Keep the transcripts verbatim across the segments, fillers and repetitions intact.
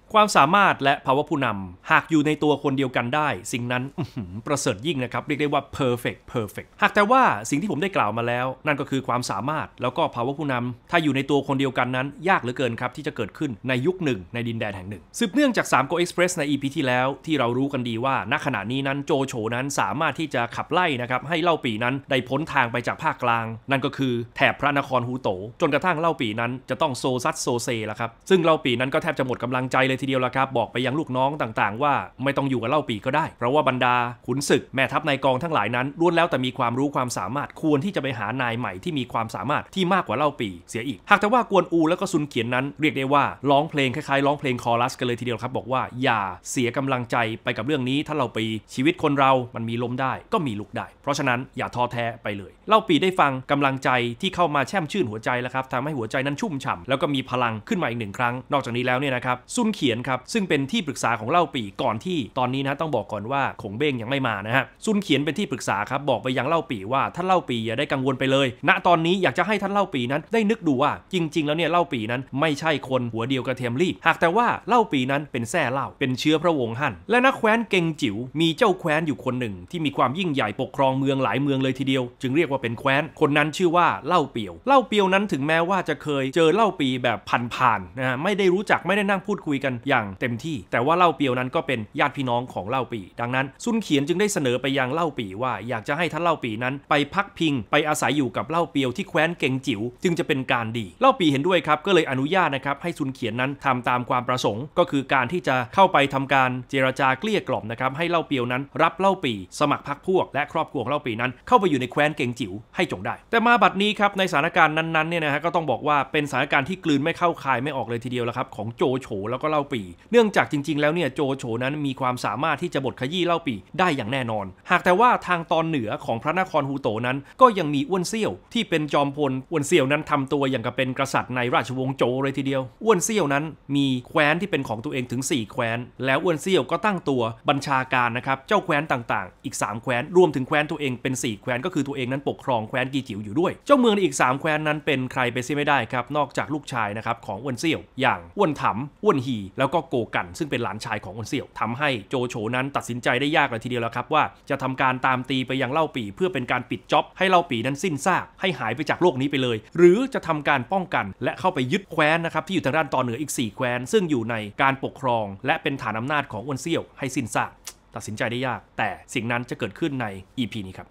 ความสามารถและภาวะผู้นำหากอยู่ในตัวคนเดียวกันได้สิ่งนั้นประเสริฐยิ่งนะครับเรียกได้ว่า perfect perfect หากแต่ว่าสิ่งที่ผมได้กล่าวมาแล้วนั่นก็คือความสามารถแล้วก็ภาวะผู้นำถ้าอยู่ในตัวคนเดียวกันนั้นยากเหลือเกินครับที่จะเกิดขึ้นในยุคหนึ่งในดินแดนแห่งหนึ่งสืบเนื่องจาก สาม Go Express ใน อี พี ที่แล้วที่เรารู้กันดีว่าณขณะนี้นั้นโจโฉนั้นสามารถที่จะขับไล่นะครับให้เล่าปี่นั้นได้พ้นทางไปจากภาคกลางนั่นก็คือแถบพระนครฮูโตจนกระทั่งเล่าปี่นั้นจะต้องโซซัดโซเซแล้วครับซึ่งเล่าปี่นั้นก็แทบจะหมดกำลังใจเลยทีเดียวละครับบอกไปยังลูกน้องต่างๆว่าไม่ต้องอยู่กับเล่าปี่ก็ได้เพราะว่าบรรดาขุนศึกแม่ทัพนายกองทั้งหลายนั้นล้วนแล้วแต่มีความรู้ความสามารถควรที่จะไปหานายใหม่ที่มีความสามารถที่มากกว่าเล่าปี่เสียอีกหากแต่ว่ากวนอูแล้วก็ซุนเขียนนั้นเรียกได้ว่าร้องเพลงคล้ายๆร้องเพลงคอรัสกันเลยทีเดียวครับบอกว่าอย่าเสียกำลังใจไปกับเรื่องนี้ถ้าเล่าปี่ชีวิตคนเรามันมีล้มได้ก็มีลุกได้เพราะฉะนั้นอย่าท้อแท้ไปเลยเล่าปี่ได้ฟังกำลังใจที่เข้ามาแช่มชื่นหัวใจแล้วครับทำให้หัวใจนั้นชุ่มฉ่ำแล้วก็มีพลังขึ้นมาอีกหนึ่งครั้งนอกจากนี้แล้วเนี่ยนะครับซุนเขียนครับซึ่งเป็นที่ปรึกษาของเล่าปี่ก่อนที่ตอนนี้นะต้องบอกก่อนว่าขงเบ้งยังไม่มานะฮะซุนเขียนเป็นที่ปรึกษาครับบอกไปยังเล่าปี่ว่าท่านเล่าปี่อย่าได้กังวลไปเลยณตอนนี้อยากจะให้ท่านเล่าปี่นั้นได้นึกดูว่าจริงๆแล้วเนี่ยเล่าปี่นั้นไม่ใช่คนหัวเดียวกระเทียมรีบหากแต่ว่าเล่าปี่นั้นเป็นแซ่เล่าเป็นเชื้อพระวงศ์ฮั่นและนักแคว้นเก่งจิ๋วมีเจ้าแคว้นอยู่คนหนึ่งที่มีความยิ่งใหญ่ปกครองเมืองหลายเมืองเลยทีเดียวจึงเรียกว่าเป็นแคว้นคนนั้นชื่อว่าเล่าเปียวเล่าเปียวนั้นถึงแม้ว่าจะเคยเจอเล่าปี่แบบผ่านๆนะฮะไม่ได้รู้จักไม่ได้นั่งพูดคุยกันอย่างเต็มที่แต่ว่าเล่าเปียวนั้นก็เป็นญาติพี่น้องของเล่าปี่ดังนั้นซุนเขียนจึงได้เสนอไปยังเล่าปี่ว่าอยากจะให้ท่านเล่าปี่นั้นไปพักพิงไปอาศัยอยู่กับเล่าเปียวที่แคว้นเก่งจิ๋วจึงจะเป็นการดีเล่าปี่เห็นด้วยครับก็เลยอนุญาตนะครับให้ซุนเขียนนั้นทำตามความประสงค์ก็คือการที่จะเข้าไปทำการเจรจาเกลี้ยกล่อมนะครับให้เล่าเปียวนั้นรับเล่าปี่สมัครพรรคพวกและครอบครัวของเล่าปี่นั้นเข้าไปอยู่ในแคว้นเก่งจิ๋วให้จงได้แต่มาบัดนี้ครับในสถานการณ์นั้นๆเนี่ยนะฮะก็ต้องบอกว่าเป็นสถานการณ์ที่กลืนไม่เข้าคายไม่ออกเลยทีเดียวแล้วครับของโจโฉแล้วก็เล่าปี่เนื่องจากจริงๆแล้วเนี่ยโจโฉนั้นมีความสามารถที่จะบดขยี้เล่าปี่ได้อย่างแน่นอนหากแต่ว่าทางตอนเหนือของพระนครฮูโตนั้นก็ยังมีอ้วนเซี่ยวที่เป็นจอมพลอ้วนเซี่ยวนั้นทำตัวอย่างกับเป็นกษัตริย์ในราชวงศ์โจเลยทีเดียวอ้วนเซี่ยวนั้นมีแคว้นที่เป็นของตัวเองถึงสี่แคว้นแล้วอ้วนเซี่ยวก็ตั้งตัวบัญชาการนะครับเจ้าแคว้นต่างๆอีกสามแคว้นรวมถึงแคว้นตัวเองเป็นสี่แคว้นก็คือตัวเองนั้นปกครองแคว้นกีจิ๋วอยู่ด้วยเจ้าเมืองในอีกสามแคว้นนั้นเป็นใครไปเสียไม่ได้ครับนอกจากลูกชายนะครับของอ้วนเซี่ยวอย่างอ้วนถำอ้วนฮีแล้วก็โกกันซึ่งเป็นหลานชายของอ้วนเซี่ยวทำให้โจโฉนั้นตัดสินใจได้ยากเลยทีเดียวแล้วครับว่าจะทำการตามตีไปยังเล่าปี่เพื่อเป็นการปิดจ็อบให้เล่าปี่นั้นสิ้นซากให้หายไปจากโลกนี้ไปเลยหรือจะทำการป้องกันและเข้าไปยึดแคว้นนะครับที่อยู่ทางด้านตอนเหนืออีกสี่แคว้นซึ่งอยู่ในการปกครองและเป็นฐานอำนาจของอ้วนเซี่ยวให้สิ้นซากตัดสินใจได้ยากแต่สิ่งนั้นจะเกิดขึ้นใน อี พี นี้ครับ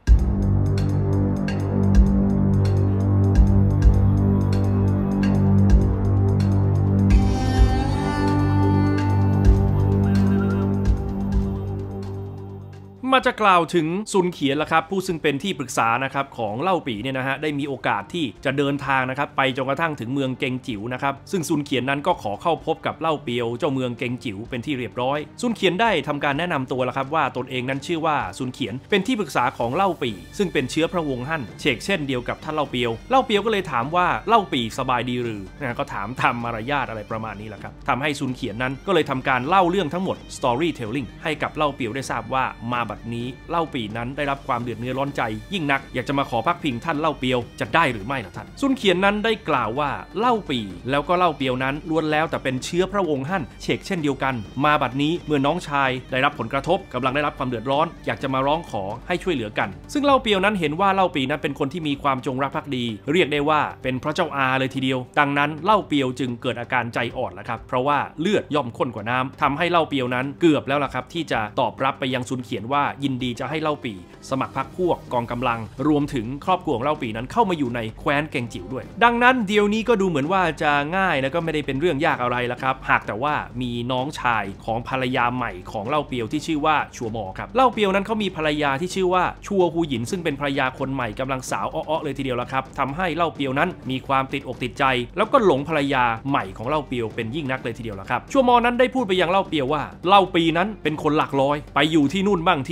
มาจะกล่าวถึงซุนเขียนละครับผู้ซึ่งเป็นที่ปรึกษานะครับของเล่าปี่เนี่ยนะฮะได้มีโอกาสที่จะเดินทางนะครับไปจนกระทั่งถึงเมืองเกงจิ๋วนะครับซึ่งซุนเขียนนั้นก็ขอเข้าพบกับเล่าเปียวเจ้าเมืองเกงจิ๋วเป็นที่เรียบร้อยซุนเขียนได้ทำการแนะนำตัวแล้วครับว่าตนเองนั้นชื่อว่าซุนเขียนเป็นที่ปรึกษาของเล่าปี่ซึ่งเป็นเชื้อพระวงศ์ฮั่นเชกเช่นเดียวกับท่านเล่าเปียวเล่าเปียวก็เลยถามว่าเล่าปี่สบายดีหรือนะก็ถามทำมารยาทอะไรประมาณนี้แหละครับทำให้ซุนเขียนนั้นก็เลยทำการเล่าเรื่องทั้งหมด storytelling ให้กับเล่าเปียวได้ทราบว่ามาบัดนี้เล่าปี่นั้นได้รับความเดือดเนื้อร้อนใจยิ่งนักอยากจะมาขอพักพิงท่านเล่าเปียวจะได้หรือไม่ล่ะท่านซุนเขียนนั้นได้กล่าวว่าเล่าปี่แล้วก็เล่าเปียวนั้นล้วนแล้วแต่เป็นเชื้อพระวงศ์ฮั่นเชกเช่นเดียวกันมาบัดนี้เมื่อน้องชายได้รับผลกระทบกำลังได้รับความเดือดร้อนอยากจะมาร้องขอให้ช่วยเหลือกันซึ่งเล่าเปียวนั้นเห็นว่าเล่าปี่นั้นเป็นคนที่มีความจงรักภักดีเรียกได้ว่าเป็นพระเจ้าอาเลยทีเดียวดังนั้นเล่าเปียวจึงเกิดอาการใจอ่อนแล้วครับเพราะว่าเลือดย่อมข้นกว่าน้ำทำให้เล่าเปียวนั้นเกือบแล้วล่ะครับที่จะตอบรับไปยังซุนเขียนว่ายินดีจะให้เล่าปี่สมัครพรรคพวกกองกำลังรวมถึงครอบครัวของเล่าปี่นั้นเข้ามาอยู่ในแคว้นเก่งจิ๋วด้วยดังนั้นเดี๋ยวนี้ก็ดูเหมือนว่าจะง่ายแล้วก็ไม่ได้เป็นเรื่องยากอะไรละครับหากแต่ว่ามีน้องชายของภรรยาใหม่ของเล่าเปียวที่ชื่อว่าชัวมอครับเล่าเปียวนั้นเขามีภรรยาที่ชื่อว่าชัวฮูหยินซึ่งเป็นภรรยาคนใหม่กำลังสาวอ้อๆเลยทีเดียวละครับทำให้เล่าเปียวนั้นมีความติดอกติดใจแล้วก็หลงภรรยาใหม่ของเล่าเปียวเป็นยิ่งนักเลยทีเดียวละครับชัวมอนั้นได้พูดไปยังเล่าเปียวว่าเล่าปีนั้นเป็นคนหลักร้อยไปอยู่ที่นู่นบ้างที่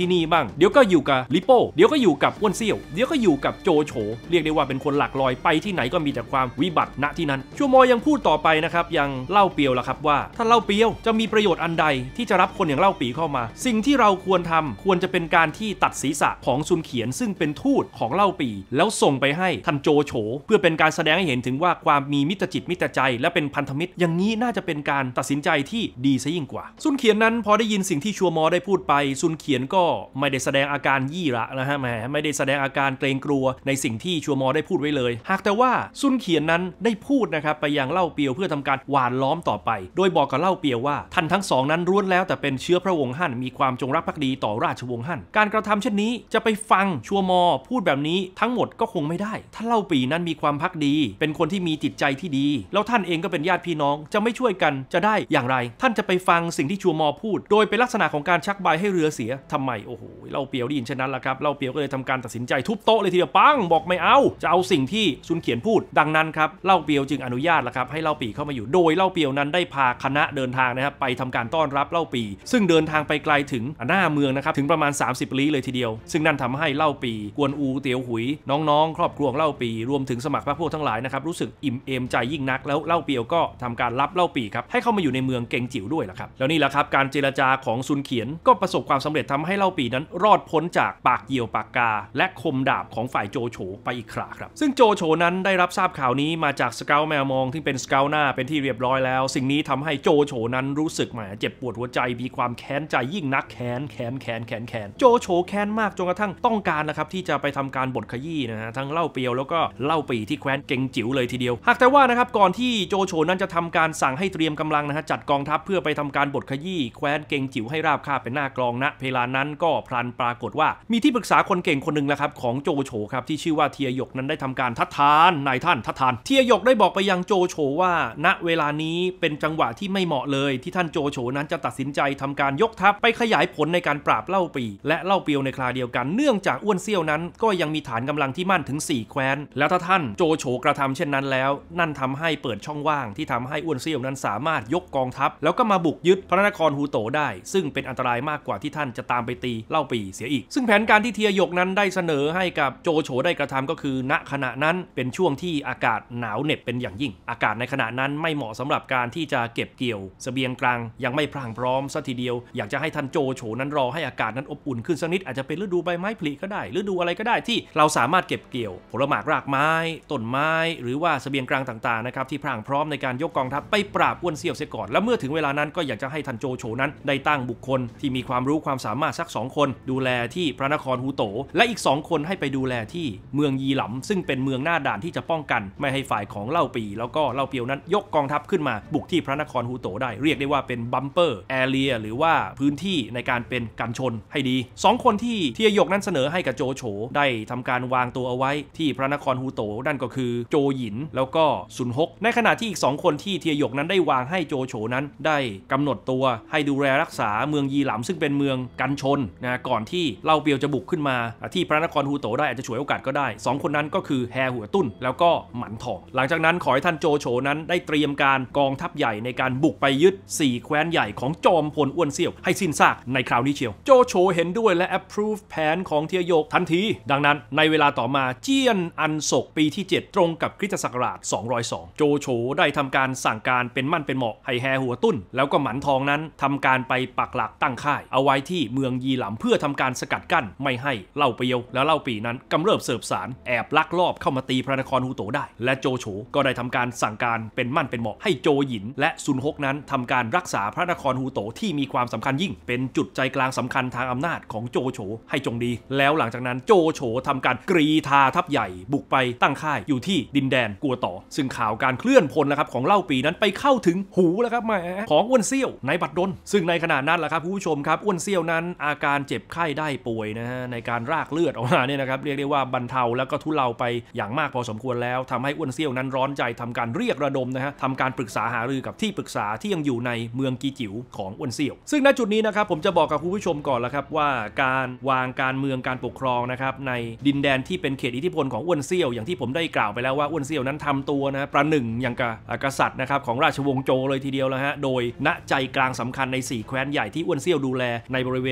นี่บ้างเดี๋ยวก็อยู่กับลิโป้เดี๋ยวก็อยู่กับอ้วนเซี่ยวเดี๋ยวก็อยู่กับโจโฉเรียกได้ว่าเป็นคนหลักลอยไปที่ไหนก็มีแต่ความวิบัติณที่นั้นชัวมอยังพูดต่อไปนะครับยังเล่าเปียวล่ะครับว่าถ้าเล่าเปียวจะมีประโยชน์อันใดที่จะรับคนอย่างเล่าปีเข้ามาสิ่งที่เราควรทำควรจะเป็นการที่ตัดศีรษะของซุนเขียนซึ่งเป็นทูตของเล่าปีแล้วส่งไปให้ท่านโจโฉเพื่อเป็นการแสดงให้เห็นถึงว่าความมีมิตรจิตมิตรใจและเป็นพันธมิตรอย่างนี้น่าจะเป็นการตัดสินใจที่ดีซะยิ่งกว่าซุนเขียนนั้นพอได้ยินสิ่งที่ชัวมอได้พูดไปซุนเขียนก็ไม่ได้แสดงอาการยี่ระนะฮะแหมไม่ได้แสดงอาการเกรงกลัวในสิ่งที่ชัวมอได้พูดไว้เลยหากแต่ว่าซุนเขียนนั้นได้พูดนะครับไปยังเล่าเปียวเพื่อทำการหว่านล้อมต่อไปโดยบอกกับเล่าเปียวว่าท่านทั้งสองนั้นล้วนแล้วแต่เป็นเชื้อพระวงศ์ฮั่นมีความจงรักภักดีต่อราชวงศ์ฮั่นการกระทำเช่นนี้จะไปฟังชัวมอพูดแบบนี้ทั้งหมดก็คงไม่ได้ถ้าเล่าปีนั้นมีความภักดีเป็นคนที่มีจิตใจที่ดีแล้วท่านเองก็เป็นญาติพี่น้องจะไม่ช่วยกันจะได้อย่างไรท่านจะไปฟังสิ่งที่ชัวมอพูดโดยเป็นลักษณะของการชักใบให้เรือเสียทำไมโอ้โหเล่าเปียวได้ยินเช่นนั้นละครับเล่าเปียวก็เลยทำการตัดสินใจทุบโต๊ะเลยทีเดียวปังบอกไม่เอาจะเอาสิ่งที่ซุนเขียนพูดดังนั้นครับเล่าเปียวจึงอนุญาตละครับให้เล่าปีเข้ามาอยู่โดยเล่าเปียวนั้นได้พาคณะเดินทางนะครับไปทำการต้อนรับเล่าปีซึ่งเดินทางไปไกลถึงหน้าเมืองนะครับถึงประมาณสามสิบลี้เลยทีเดียวซึ่งนั่นทำให้เล่าปีกวนอูเตียวหุยน้องๆครอบครัวเล่าปีรวมถึงสมัครพรรคพวกทั้งหลายนะครับรู้สึกอิ่มเอมใจยิ่งนักแล้วเล่าเปียวก็ทำการรับเล่าปีครับให้เข้ามาอยู่ในเมืองเกงจิ๋วด้วยละครับแล้วนี่แหละครับการเจรจาของซุนเขียนก็ประสบความสำเร็จทำให้เล่าปีนั้นรอดพ้นจากปากเหยี่ยวปากกาและคมดาบของฝ่ายโจโฉไปอีกคราครับซึ่งโจโฉนั้นได้รับทราบข่าวนี้มาจากสเกลแมวมองที่เป็นสเกลหน้าเป็นที่เรียบร้อยแล้วสิ่งนี้ทำให้โจโฉนั้นรู้สึกแหมเจ็บปวดหัวใจมีความแค้นใจยิ่งนักแค้นแค้นแค้นแค้นแค้นโจโฉแค้นมากจนกระทั่งต้องการนะครับที่จะไปทำการบดขยี้นะฮะทั้งเล่าเปียวแล้วก็เล่าปีที่แคว้นเกงจิ๋วเลยทีเดียวหากแต่ว่านะครับก่อนที่โจโฉนั้นจะทำการสั่งให้เตรียมกำลังนะฮะจัดกองทัพเพื่อไปทำการบดขยี้แคว้นเกงจิ๋วให้ราบคาบเป็นหน้ากลองณเวลานั้นก็พลันปรากฏว่ามีที่ปรึกษาคนเก่งคนหนึ่งแหละครับของโจโฉครับที่ชื่อว่าเทียหยกนั้นได้ทำการทัดทานนายท่านทัดทานเทียหยกได้บอกไปยังโจโฉว่าณเวลานี้เป็นจังหวะที่ไม่เหมาะเลยที่ท่านโจโฉนั้นจะตัดสินใจทำการยกทัพไปขยายผลในการปราบเล่าปีและเล่าเปียวในคราเดียวกันเนื่องจากอ้วนเซี่ยวนั้นก็ยังมีฐานกำลังที่มั่นถึงสี่แคว้นแล้วถ้าท่านโจโฉกระทำเช่นนั้นแล้วนั่นทำให้เปิดช่องว่างที่ทำให้อ้วนเซี่ยวนั้นสามารถยกกองทัพแล้วก็มาบุกยึดพระนครฮูโตได้ซึ่งเป็นอันตรายมากกว่าที่ท่านจะตามไปตีเล่าปีเสียอีกซึ่งแผนการที่เทียหยกนั้นได้เสนอให้กับโจโฉได้กระทำก็คือณขณะนั้นเป็นช่วงที่อากาศหนาวเหน็บเป็นอย่างยิ่งอากาศในขณะนั้นไม่เหมาะสำหรับการที่จะเก็บเกี่ยวเสบียงกลางยังไม่พรั่งพร้อมซะทีเดียวอยากจะให้ท่านโจโฉนั้นรอให้อากาศนั้นอบอุ่นขึ้นสักนิดอาจจะเป็นฤดูใบไม้ผลิก็ได้ฤดูอะไรก็ได้ที่เราสามารถเก็บเกี่ยวผลหมากรากไม้ต้นไม้หรือว่าเสบียงกลางต่างๆนะครับที่พรั่งพร้อมในการยกกองทัพไปปราบอ้วนเซี่ยวเสียก่อนและเมื่อถึงเวลานั้นก็อยากจะให้ท่านโจโฉนั้นได้ตั้งบุคคลที่มีความรู้ความสามารถสักสองคนดูแลที่พระนครฮูโตและอีกสองคนให้ไปดูแลที่เมืองยีหลำซึ่งเป็นเมืองหน้าด่านที่จะป้องกันไม่ให้ฝ่ายของเล่าปีแล้วก็เล่าเปียวนั้นยกกองทัพขึ้นมาบุกที่พระนครฮูโตได้เรียกได้ว่าเป็นบัมเปอร์แอเรียหรือว่าพื้นที่ในการเป็นกันชนให้ดีสองคนที่เทียหยกนั้นเสนอให้กับโจโฉได้ทำการวางตัวเอาไว้ที่พระนครฮูโตนั่นก็คือโจหยินแล้วก็ซุนฮกในขณะที่อีกสองคนที่เทียหยกนั้นได้วางให้โจโฉนั้นได้กำหนดตัวให้ดูแลรักษาเมืองยีหลำซึ่งเป็นเมืองกันชนนะก่อนที่เล่าเปียวจะบุกขึ้นมาที่พระนครฮูโตได้อาจจะฉวยโอกาสก็ได้สองคนนั้นก็คือแฮหัวตุ้นแล้วก็หมันทองหลังจากนั้นขอให้ท่านโจโฉนั้นได้เตรียมการกองทัพใหญ่ในการบุกไปยึดสี่แคว้นใหญ่ของจอมพลอ้วนเซี่ยวให้สิ้นซากในคราวนี้เชียวโจโฉเห็นด้วยและ approve แผนของเทียหยกทันทีดังนั้นในเวลาต่อมาเจี้ยนอันศกปีที่เจ็ดตรงกับคริสตศักราชสองร้อยสองโจโฉได้ทำการสั่งการเป็นมั่นเป็นเหมาะให้แฮหัวตุ้นแล้วก็หมันทองนั้นทำการไปปักหลักตั้งค่ายเอาไว้ที่เมืองยีหลำเพื่อทำการสกัดกั้นไม่ให้เล่าเปียวและเล่าปีนั้นกำเริบเสบสารแอบลักลอบเข้ามาตีพระนครฮูโตได้และโจโฉก็ได้ทำการสั่งการเป็นมั่นเป็นเหมาะให้โจหยินและซุนฮกนั้นทำการรักษาพระนครฮูโตที่มีความสำคัญยิ่งเป็นจุดใจกลางสำคัญทางอำนาจของโจโฉให้จงดีแล้วหลังจากนั้นโจโฉทำการกรีธาทัพใหญ่บุกไปตั้งค่ายอยู่ที่ดินแดนกัวต่อซึ่งข่าวการเคลื่อนพลนะครับของเล่าปีนั้นไปเข้าถึงหูแล้วครับแหมของอ้วนเซี่ยวในบัดดลซึ่งในขณะนั้นแหละครับผู้ชมครับอ้วนเซี่ยวนั้นอาการเจ็บไข้ได้ป่วยนะฮะในการรากเลือดออกมาเนี่ยนะครับเรียกได้ว่าบรรเทาแล้วก็ทุเลาไปอย่างมากพอสมควรแล้วทำให้อ้วนเซี่ยวนั้นร้อนใจทำการเรียกระดมนะฮะทำการปรึกษาหารือกับที่ปรึกษาที่ยังอยู่ในเมืองกีจิ๋วของอ้วนเซี่ยวซึ่งณจุดนี้นะครับผมจะบอกกับคุณผู้ชมก่อนแล้วครับว่าการวางการเมืองการปกครองนะครับในดินแดนที่เป็นเขตอิทธิพลของอ้วนเซี่ยวอย่างที่ผมได้กล่าวไปแล้วว่าอ้วนเซี่ยวนั้นทำตัวนะประหนึ่งอย่างกับกษัตริย์นะครับของราชวงศ์โจเลยทีเดียวแล้วฮะโดยณใจกลางสำคัญในสี่แคว้นใหญ่ที่อ้วนเซี่ยวดูแลในบริเวณตอนเหนือ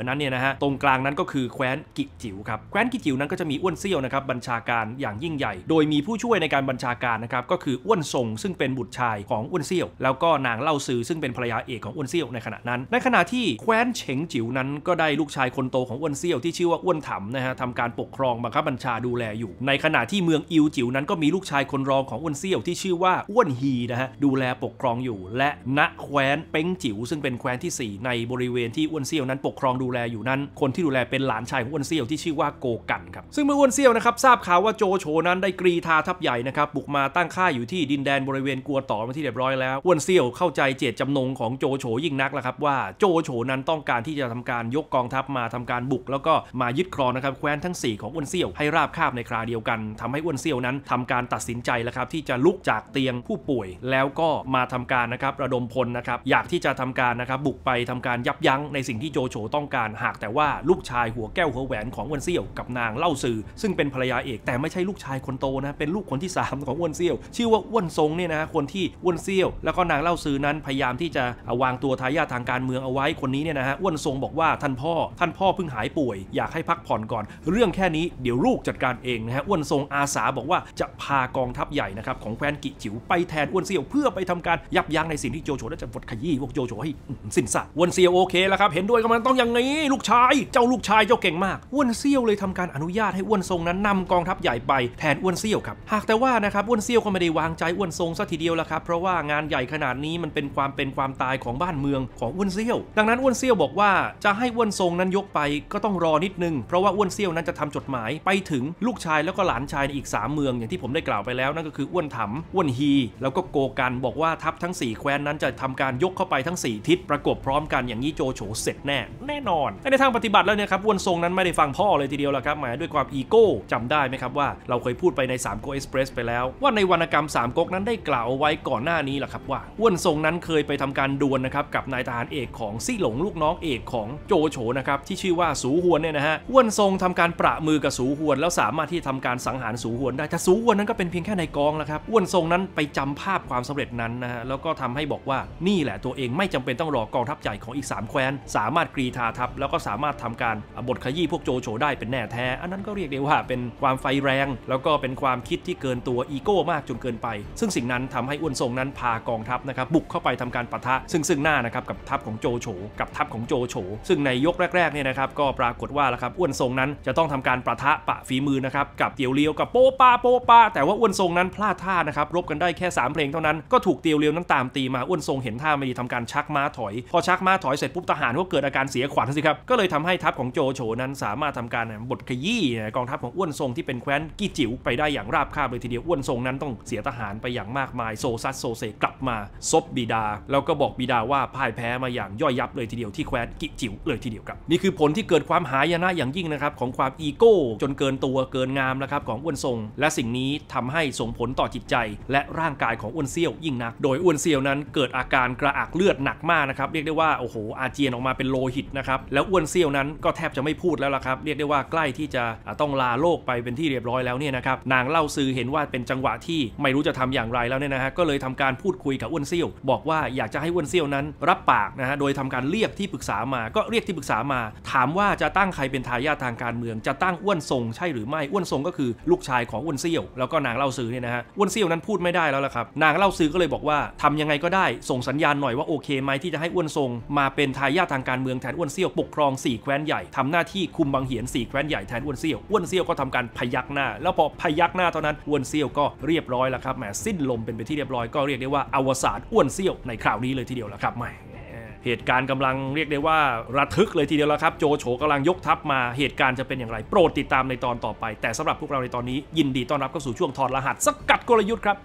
อนั้นเนี่ยนะฮะตรงกลางนั้นก็คือแคว้นกิจิ๋วครับแคว้นกิจิ๋วนั้นก็จะมีอ้วนเซี่ยวนะครับบัญชาการอย่างยิ่งใหญ่โดยมีผู้ช่วยในการบัญชาการนะครับก็คืออ้วนซงซึ่งเป็นบุตรชายของอ้วนเซี่ยวแล้วก็นางเล่าซือซึ่งเป็นภรรยาเอกของอ้วนเซี่ยวในขณะนั้นในขณะที่แคว้นเฉิงจิ๋วนั้นก็ได้ลูกชายคนโตของอ้วนเซี่ยวที่ชื่อว่าอ้วนถำนะฮะทำการปกครองบังคับบัญชาดูแลอยู่ในขณะที่เมืองอิวจิ๋วนั้นก็มีลูกชายคนรองของอ้วนเซี่ยวที่ชื่อว่าอ้วนฮีนะฮะดูแลปกครองอยู่และณแคว้นเป้งจิ๋วซึ่งเป็นแคว้นที่สี่ในบริเวณที่อ้วนเซี่ยวนั้นปกครองดูแลอยู่นั้นคนที่ดูแลเป็นหลานชายของอ้วนเซี่ยวที่ชื่อว่าโกกันครับซึ่งเมื่ออ้วนเซี่ยวนะครับทราบข่าวว่าโจโฉนั้นได้กรีธาทัพใหญ่นะครับบุกมาตั้งค่ายอยู่ที่ดินแดนบริเวณกัวต๋อมาที่เรียบร้อยแล้วอ้วนเซี่ยวเข้าใจเจตจำนงของโจโฉยิ่งนักแล้วครับว่าโจโฉนั้นต้องการที่จะทำการยกกองทัพมาทำการบุกแล้วก็มายึดครองนะครับแคว้นทั้งสี่ของอ้วนเซี่ยวให้ราบคาบในคราเดียวกันทำให้อ้วนเซี่ยวนั้นทำการตัดสินใจแล้วครับที่จะลุกจากเตียงผู้ป่วยแล้วก็มาทำการนะครับระดมพลนะครับอยากที่จะทำการนะครับบุกไปทำการยับยั้งในสิ่งที่โจโฉต้องการหากแต่ว่าลูกชายหัวแก้วหัวแหวนของอ้วนเซี่ยวกับนางเล่าซือซึ่งเป็นภรรยาเอกแต่ไม่ใช่ลูกชายคนโตนะเป็นลูกคนที่สามของอ้วนเซี่ยวชื่อว่าอ้วนซงเนี่ยนะคนที่อ้วนเซี่ยวแล้วก็นางเล่าซือนั้นพยายามที่จะวางตัวทายาททางการเมืองเอาไว้คนนี้เนี่ยนะฮะอ้วนซงบอกว่าท่านพ่อท่านพ่อเพิ่งหายป่วยอยากให้พักผ่อนก่อนเรื่องแค่นี้เดี๋ยวลูกจัดการเองนะฮะอ้วนซงอาสาบอกว่าจะพากองทัพใหญ่นะครับของแคว้นกิจิ๋วไปแทนอ้วนเซี่ยวเพื่อไปทำการยับยั้งในสิ่งที่โจโฉได้จะบดขยี้พวกโจโฉให้สิ้นซากอ้วนเซี่ยวโอเคแล้วครับเห็นด้วยกับมันต้องอย่างนี้ลูกชายเจ้าลูกชายเจ้าเก่งมากอ้วนเซี่ยวเลยทำการอนุญาตให้อ้วนซงนั้นนำกองทัพใหญ่ไปแทนอ้วนเซี่ยวครับหากแต่ว่านะครับอ้วนเซี่ยวก็ไม่ได้วางใจอ้วนซงซะทีเดียวละครับเพราะว่างานใหญ่ขนาดนี้มันเป็นความเป็นความตายของบ้านเมืองของอ้วนเซี่ยวดังนั้นอ้วนเซี่ยวบอกว่าจะให้อ้วนซงนั้นยกไปก็ต้องรอนิดนึงเพราะว่าอ้วนเซี่ยวนั้นจะทำจดหมายไปถึงลูกชายแล้วก็หลานชายในอีกสามเมืองอย่างที่ผมได้กล่าวไปแล้วนั่นก็คืออ้วนถำอ้วนฮีแล้วก็โกกันบอกว่าทัพทั้งสี่แคว้นนั้นจะทำการยกเข้าไปทั้งสี่ทิศประกบพร้อมกันอย่างนี้โจโฉเสร็จแน่แน่นอนในทางปฏิบัติแล้วเนี่ยครับอ้วนซงนั้นไม่ได้ฟังพ่อเลยทีเดียวละครับหมายด้วยความอีโก้จำได้ไหมครับว่าเราเคยพูดไปในสามก๊กเอ็กซ์เพรสไปแล้วว่าในวรรณกรรมสามก๊กนั้นได้กล่าวไว้ก่อนหน้านี้แหละครับว่าอ้วนซงนั้นเคยไปทำการดวลนะครับกับนายทหารเอกของซี่หลงลูกน้องเอกของโจโฉนะครับที่ชื่อว่าสูฮวนเนี่ยนะฮะอ้วนซงทำการประมือกับสูฮวนแล้วสามารถที่ทำการสังหารสูฮวนได้แต่สูฮวนนั้นก็เป็นเพียงแค่ในกองแล้วครับอ้วนซงนั้นไปจำภาพความสำเร็จนั้นนะฮะแล้วก็ทำให้บอกว่านี่แหละตัวเองไม่จำเป็นต้องรอกองทัพใหญ่ของอีกสามแคว้นสามารถกรีธาทัพแล้วก็สามารถทำการบทขยี้พวกโจโฉได้เป็นแน่แท้อันนั้นก็เรียกได้ว่าเป็นความไฟแรงแล้วก็เป็นความคิดที่เกินตัวอีโก้มากจนเกินไปซึ่งสิ่งนั้นทำให้อ้วนซงนั้นพากองทัพนะครับบุกเข้าไปทำการปะทะซึ่งซึ่งหน้านะครับกับทัพของโจโฉกับทัพของโจโฉซึ่งในยกแรกๆเนี่ยนะครับก็ปรากฏว่าละครับอ้วนซงนั้นจะต้องทำการปะทะปะฝีมือนะครับกับเตียวเลียวกับโปปาโปปาแต่ว่าอ้วนซงนั้นพลาดท่านะครับรบกันได้แค่สามเพลงเท่านั้นก็ถูกเตียวเลียวนั้นตามตีมาอ้วนซงเห็นท่าไม่ดีทำการชักม้าถอยพอชักม้าถอยเสร็จปุ๊บทหารก็เกิดอาการเสียขวัญสิครับก็เลยทำให้ทัพของโจโฉนั้นสามารถทำการบทขยี้กองทัพของอ้วนซงที่เป็นแคว้นกิจิ๋วไปได้อย่างราบคาบเลยทีเดียวอ้วนซงนั้นต้องเสียทหารไปอย่างมากมายโซซัสโซเซกลับมาซบบิดาแล้วก็บอกบิดาว่าพ่ายแพ้มาอย่างย่อยยับเลยทีเดียวที่แคว้นกิจิ๋วเลยทีเดียวครับนี่คือผลที่เกิดความหายนะอย่างยิ่งนะครับของความอีโก้จนเกินตัวเกินงามนะครับของอ้วนซงและสิ่งนี้ทำให้ส่งผลต่อจิตใจและร่างกายของอ้วนเซี่ยวยิ่งนักโดยอ้วนเซี่ยวนั้นเกิดอาการกระอักเลือดหนักมากนะครับเรียกได้ว่าโอ้โหอาเจียนออกมาเป็นโลหิตนะครับแล้วอ้วนเซี่ยวนั้นก็แทบจะไม่พูดแล้วล่ะครับเรียกได้ว่าใกล้ที่จะต้องลาโลกไปเป็นที่เรียบร้อยแล้วเนี่ยนะครับนางเล่าซือเห็นว่าเป็นจังหวะที่ไม่รู้จะทำอย่างไรแล้วเนี่ยนะฮะก็เลยทำการพูดคุยกับอ้วนเซี่ยวบอกว่าอยากจะให้อ้วนเซี่ยวนั้นรับปากนะฮะโดยทำการเรียกที่ปรึกษามาก็เรียกที่ปรึกษามาถามว่าจะตั้งใครเป็นทายาททางการเมืองจะตั้งอ้วนซงใช่หรือไม่อ้วนซงก็คือลูกชายของอ้วนเซี่ยวแล้วก็นางเล่าซือเนี่ยนะฮะอ้วนเซี่ยวนั้นพูดไม่ได้แล้วล่ะครับนางเล่าซือก็เลยบอกว่าทำยังไงก็ได้ส่งสัญญาณหน่อยว่าโอเคไหมที่จะให้อ้วนซงมาเป็นทายาททางการเมืองแทนอ้วนเซี่ยวปกครองสี่แคว้นใหญ่ทำหน้าที่คุมบังเหียนสี่แคว้นใหญ่แทนอ้วนเซี่ยวอ้วนเซี่ยวก็ทำการพยักหน้าแล้วพอพยักหน้าเท่านั้นอ้วนเซี่ยวก็เรียบร้อยแล้วครับแหมสิ้นลมเป็นไปที่เรียบร้อยก็เรียกได้ว่าอวสานอ้วนเซี่ยวในคราวนี้เลยทีเดียวละครับไม่เหตุการณ์กำลังเรียกได้ว่าระทึกเลยทีเดียวแล้วครับโจโฉกำลังยกทัพมาเหตุการณ์จะเป็นอย่างไรโปรดติดตามในตอนต่อไปแต่สำหรับพวกเราในตอนนี้ยินดีต้อนรับเข้าสู่ช่วงถอดรหัสสกัดกลยุทธ์ครับ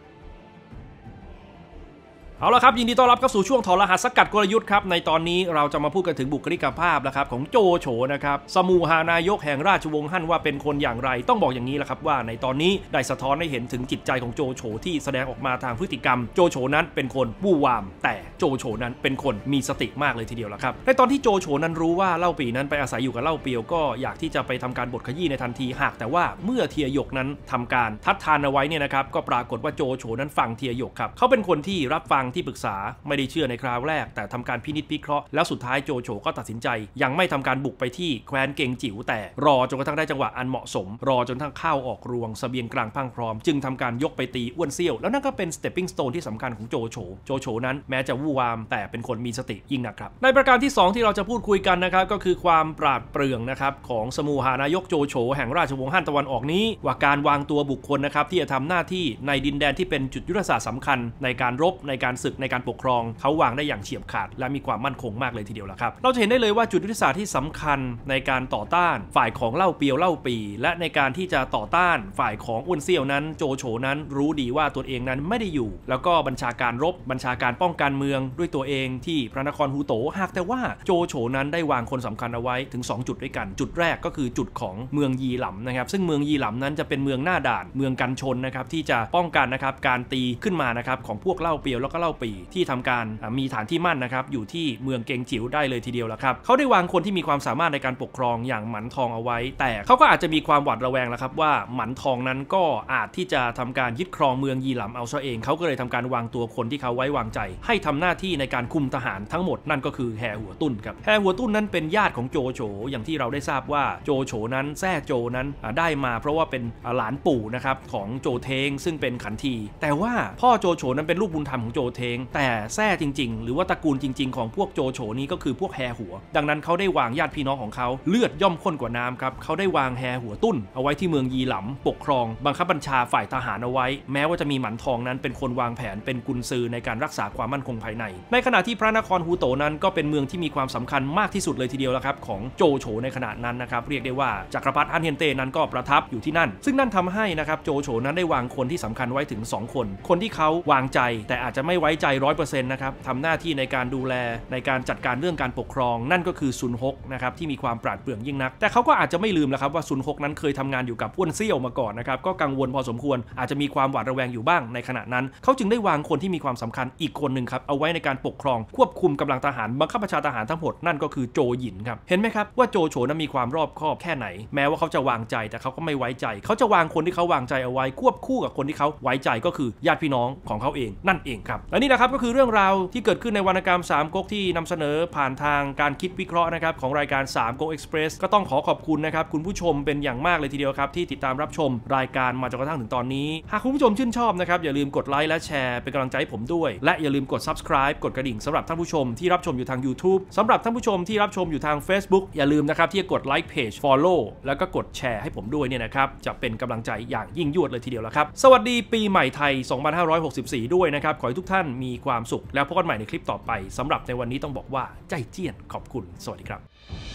เอาละครับยินดีต้อนรับเข้าสู่ช่วงถอดรหัสสกัดกลยุทธ์ครับในตอนนี้เราจะมาพูดกันถึงบุคลิกภาพนะครับของโจโฉนะครับสมูหานายกแห่งราชวงศ์ฮั่นว่าเป็นคนอย่างไรต้องบอกอย่างนี้แหละครับว่าในตอนนี้ได้สะท้อนให้เห็นถึงจิตใจของโจโฉที่แสดงออกมาทางพฤติกรรมโจโฉนั้นเป็นคนวู่วามแต่โจโฉนั้นเป็นคนมีสติมากเลยทีเดียวละครับในตอนที่โจโฉนั้นรู้ว่าเล่าปีนั้นไปอาศัยอยู่กับเล่าเปียวก็อยากที่จะไปทำการบทขยี้ในทันทีหากแต่ว่าเมื่อเทียหยกนั้นทำการทัดทานเอาไว้เนี่ยนะครับก็ปรากฏว่าโจโฉนั้นฟังเทียหยกครับเขาเป็นคนที่รับฟังที่ปรึกษาไม่ได้เชื่อในคราวแรกแต่ทำการพินิจพิเคราะห์แล้วสุดท้ายโจโฉก็ตัดสินใจยังไม่ทำการบุกไปที่แคว้นเกงจิ๋วแต่รอจนกระทั่งได้จังหวะอันเหมาะสมรอจนทั้งข้าวออกรวงเสบียงกลางพังพร้อมจึงทำการยกไปตีอ้วนเซี่ยวแล้วนั่นก็เป็น stepping stone ที่สำคัญของโจโฉโจโฉนั้นแม้จะวู่วามแต่เป็นคนมีสติยิ่งนักครับในประการที่สองที่เราจะพูดคุยกันนะครับก็คือความปราดเปรื่องนะครับของสมุหานายกโจโฉแห่งราชวงศ์ฮั่นตะวันออกนี้ว่าการวางตัวบุคคลนะครับที่จะทำหน้าที่ในดินแดนที่เป็นจุดยุทธศาสตร์สำคัญในการรบในการศึกในการปกครองเขาวางได้อย่างเฉียบขาดและมีความมั่นคงมากเลยทีเดียวละครับเราจะเห็นได้เลยว่าจุดยุทธศาสตร์ที่สำคัญในการต่อต้านฝ่ายของเล่าเปียวเล่าปีและในการที่จะต่อต้านฝ่ายของอ้วนเซี่ยวนั้นโจโฉนั้นรู้ดีว่าตัวเองนั้นไม่ได้อยู่แล้วก็บัญชาการรบบัญชาการป้องกันเมืองด้วยตัวเองที่พระนครฮูโตหากแต่ว่าโจโฉนั้นได้วางคนสำคัญเอาไว้ถึงสองจุดด้วยกันจุดแรกก็คือจุดของเมืองยีหลำนะครับซึ่งเมืองยีหลำนั้นจะเป็นเมืองหน้าด่านเมืองกันชนนะครับที่จะป้องกันนะครับการตีขึ้นมานะครับของพวกเล่าเปียวแล้วก็เล่าปีที่ทำการมีฐานที่มั่นนะครับอยู่ที่เมืองเกงจิ๋วได้เลยทีเดียวละครับเขาได้วางคนที่มีความสามารถในการปกครองอย่างหมันทองเอาไว้แต่เขาก็อาจจะมีความหวาดระแวงแล้วครับว่าหมันทองนั้นก็อาจที่จะทำการยึดครองเมืองยีหลำเอาซะเองเขาก็เลยทำการวางตัวคนที่เขาไว้วางใจให้ทำหน้าที่ในการคุมทหารทั้งหมดนั่นก็คือแฮหัวตุ้นครับแฮหัวตุ้นนั้นเป็นญาติของโจโฉอย่างที่เราได้ทราบว่าโจโฉนั้นแซ่โจนั้นได้มาเพราะว่าเป็นหลานปู่นะครับของโจเทงซึ่งเป็นขันทีแต่ว่าพ่อโจโฉนั้นเป็นลูกบุญธรรมของโจเทงแต่แซ่จริงๆหรือว่าตระกูลจริงๆของพวกโจโฉนี้ก็คือพวกแฮหัวดังนั้นเขาได้วางญาติพี่น้องของเขาเลือดย่อมข้นกว่าน้ำครับเขาได้วางแฮหัวตุ้นเอาไว้ที่เมืองยีหลำปกครองบังคับบัญชาฝ่ายทหารเอาไว้แม้ว่าจะมีหมันทองนั้นเป็นคนวางแผนเป็นกุญซือในการรักษาความมั่นคงภายในในขณะที่พระนครฮูโตนั้นก็เป็นเมืองที่มีความสำคัญมากที่สุดเลยทีเดียวแล้วครับของโจโฉในขณะนั้นนะครับเรียกได้ว่าจักรพรรดิฮั่นเฮียนเต้นั้นก็ประทับอยู่ที่นั่นซึ่งนั่นทำให้นะครับโจโฉนั้นได้วางคนที่สำคัญไว้ถึงสองคนคนที่เขาวางใจแต่อาจจะไม่ไว้ใจ ร้อยเปอร์เซ็นต์ นะครับทำหน้าที่ในการดูแลในการจัดการเรื่องการปกครองนั่นก็คือซุนฮกนะครับที่มีความปราดเปรื่องยิ่งนักแต่เขาก็อาจจะไม่ลืมแล้วครับว่าซุนฮกนั้นเคยทำงานอยู่กับอ้วนเซี่ยวมาก่อนนะครับก็กังวลพอสมควรอาจจะมีความหวาดระแวงอยู่บ้างในขณะนั้นเขาจึงได้วางคนที่มีความสำคัญอีกคนหนึ่งครับเอาไว้ในการปกครองควบคุมกำลังทหารบังคับบัญชาทหารทั้งหมดนั่นก็คือโจหยินครับเห็นไหมครับว่าโจโฉนั้นมีความรอบคอบแค่ไหนแม้ว่าเขาจะวางใจแต่เขาก็ไม่ไว้ใจเขาจะวางคนที่เขาวางใจเอาไว้ควบคู่กับคนที่เขาไว้ใจก็คือญาติพี่น้องของเขาเองนั่นเองครับและนี่นะครับก็คือเรื่องราวที่เกิดขึ้นในวรรณกรรมสามก๊กที่นำเสนอผ่านทางการคิดวิเคราะห์นะครับของรายการสามก๊กเอ็กซ์เพรสก็ต้องขอขอบคุณนะครับคุณผู้ชมเป็นอย่างมากเลยทีเดียวครับที่ติดตามรับชมรายการมาจนกระทั่งถึงตอนนี้หากคุณผู้ชมชื่นชอบนะครับอย่าลืมกดไลค์และแชร์เป็นกำลังใจให้ผมด้วยและอย่าลืมกด ซับสไครบ์ กดกระดิ่งสำหรับท่านผู้ชมที่รับชมอยู่ทาง ยูทูบ สำหรับท่านผู้ชมที่รับชมอยู่ทาง เฟซบุ๊ก อย่าลืมนะครับที่จะกดไลค์เพจ ฟอลโล่ แล้วก็กดแชร์ให้ผมด้วยเนี่ยนะครับจะเป็นกำลังใจอย่างยิ่งยวดเลยทีเดียวละครับสวัสดีปีใหม่ไทยสองพันห้าร้อยหกสิบสี่ด้วยนะครับขอให้ทุกท่านมีความสุขแล้วพบกันใหม่ในคลิปต่อไปสำหรับในวันนี้ต้องบอกว่าใจเจี้ยนขอบคุณสวัสดีครับ